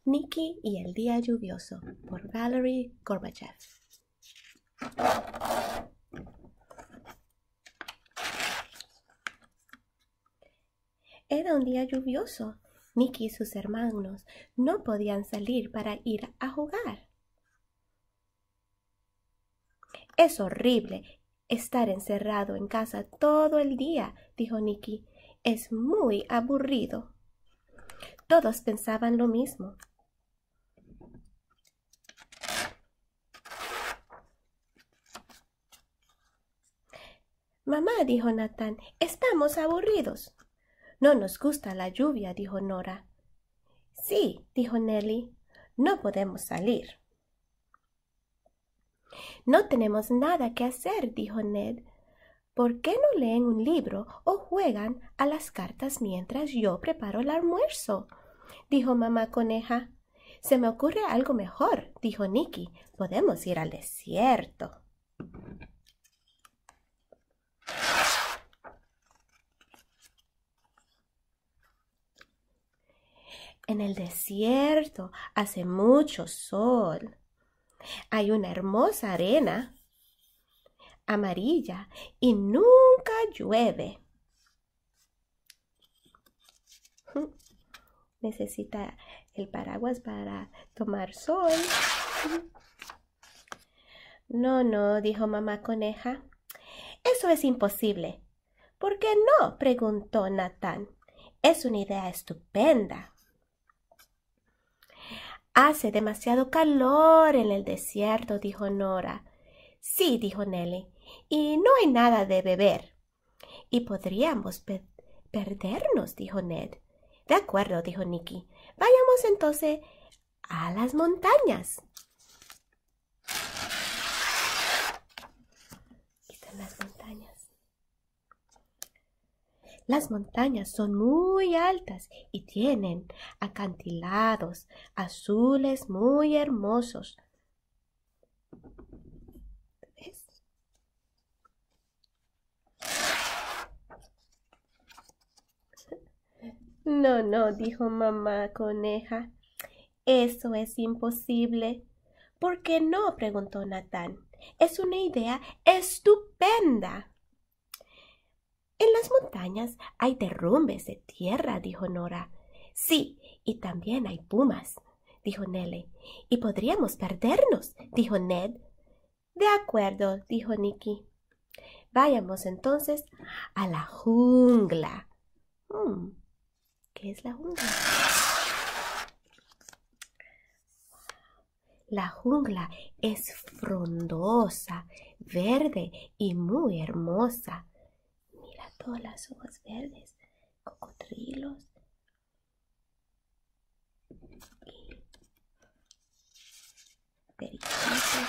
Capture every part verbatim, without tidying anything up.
Nicky y el día lluvioso, por Valerie Gorbachev. Era un día lluvioso. Nicky y sus hermanos no podían salir para ir a jugar. Es horrible estar encerrado en casa todo el día, dijo Nicky. Es muy aburrido. Todos pensaban lo mismo. Mamá, dijo Nathan, estamos aburridos. No nos gusta la lluvia, dijo Nora. Sí, dijo Nelly, no podemos salir. No tenemos nada que hacer, dijo Ned. ¿Por qué no leen un libro o juegan a las cartas mientras yo preparo el almuerzo? Dijo Mamá Coneja. Se me ocurre algo mejor, dijo Nicky. Podemos ir al desierto. En el desierto hace mucho sol. Hay una hermosa arena amarilla y nunca llueve. Necesita el paraguas para tomar sol. No, no, dijo Mamá Coneja. Eso es imposible. ¿Por qué no? Preguntó Nathan. Es una idea estupenda. Hace demasiado calor en el desierto, dijo Nora. Sí, dijo Nelly, y no hay nada de beber. Y podríamos pe perdernos, dijo Ned. De acuerdo, dijo Nicky. Vayamos entonces a las montañas. Aquí están las montañas. Las montañas son muy altas y tienen acantilados azules muy hermosos. ¿Ves? No, no, dijo Mamá Coneja. Eso es imposible. ¿Por qué no? Preguntó Nathan. Es una idea estupenda. En las montañas hay derrumbes de tierra, dijo Nora. Sí, y también hay pumas, dijo Nelly. Y podríamos perdernos, dijo Ned. De acuerdo, dijo Nicky. Vayamos entonces a la jungla. Hmm, ¿qué es la jungla? La jungla es frondosa, verde y muy hermosa. Mira todas las hojas verdes, cocodrilos y periquitos.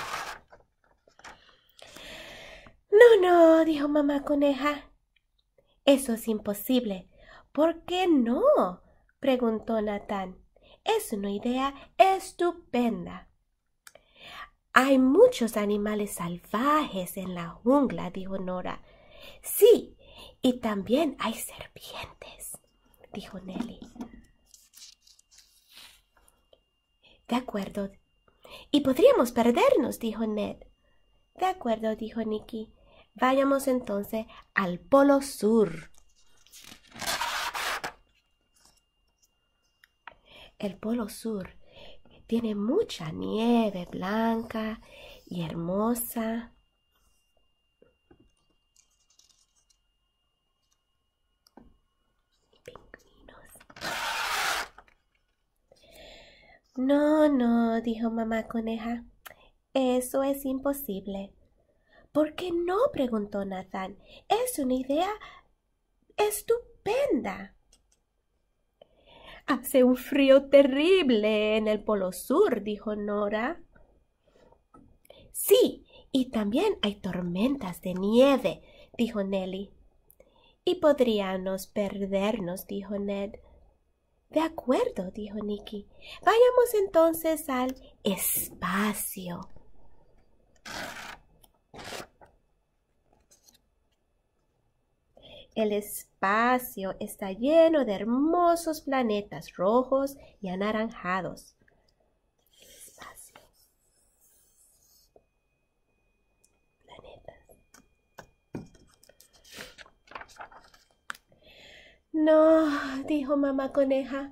No, no, dijo Mamá Coneja. Eso es imposible. ¿Por qué no? Preguntó Nathan. Es una idea estupenda. Hay muchos animales salvajes en la jungla, dijo Nora. Sí, y también hay serpientes, dijo Nelly. De acuerdo. Y podríamos perdernos, dijo Ned. De acuerdo, dijo Nicky. Vayamos entonces al Polo Sur. El Polo Sur tiene mucha nieve blanca y hermosa. Pingüinos. No, no, dijo Mamá Coneja. Eso es imposible. ¿Por qué no? Preguntó Nathan. Es una idea estupenda. Hace un frío terrible en el Polo Sur, dijo Nora. Sí, y también hay tormentas de nieve, dijo Nelly. Y podríamos perdernos, dijo Ned. De acuerdo, dijo Nicky. Vayamos entonces al espacio. El espacio está lleno de hermosos planetas rojos y anaranjados. El espacio. Planetas. No, dijo mamá coneja.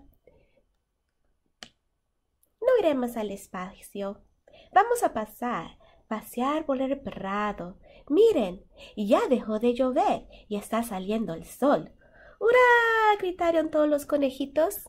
No iremos al espacio. Vamos a pasar, pasear por el prado. Miren, ya dejó de llover y está saliendo el sol. ¡Hurra! Gritaron todos los conejitos.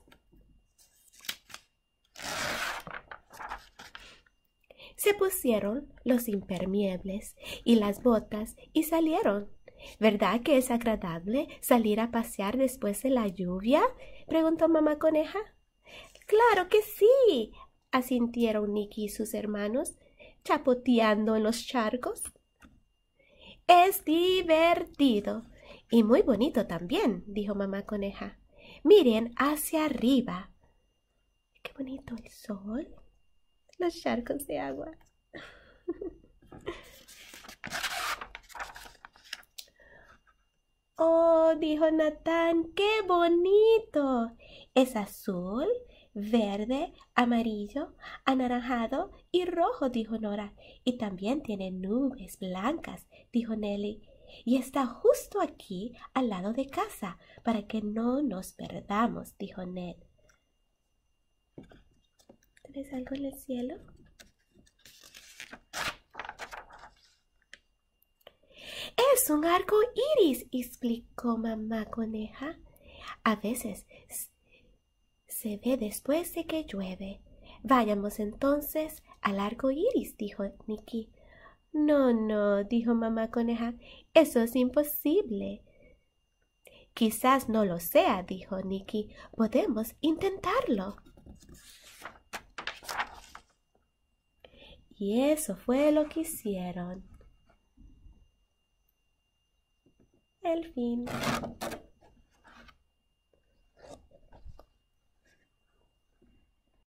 Se pusieron los impermeables y las botas y salieron. ¿Verdad que es agradable salir a pasear después de la lluvia? Preguntó mamá coneja. ¡Claro que sí!, asintieron Nicky y sus hermanos, chapoteando en los charcos. Es divertido y muy bonito también, dijo mamá coneja. Miren hacia arriba. Qué bonito el sol, los charcos de agua. Oh, dijo Natán, qué bonito. Es azul, verde, amarillo, anaranjado y rojo, dijo Nora. Y también tiene nubes blancas, dijo Nelly. Y está justo aquí, al lado de casa, para que no nos perdamos, dijo Ned. ¿Ves algo en el cielo? Es un arco iris, explicó mamá coneja. A veces se ve después de que llueve. Vayamos entonces al arco iris, dijo Nicky. No, no, dijo mamá coneja, eso es imposible. Quizás no lo sea, dijo Nicky. Podemos intentarlo. Y eso fue lo que hicieron. El fin.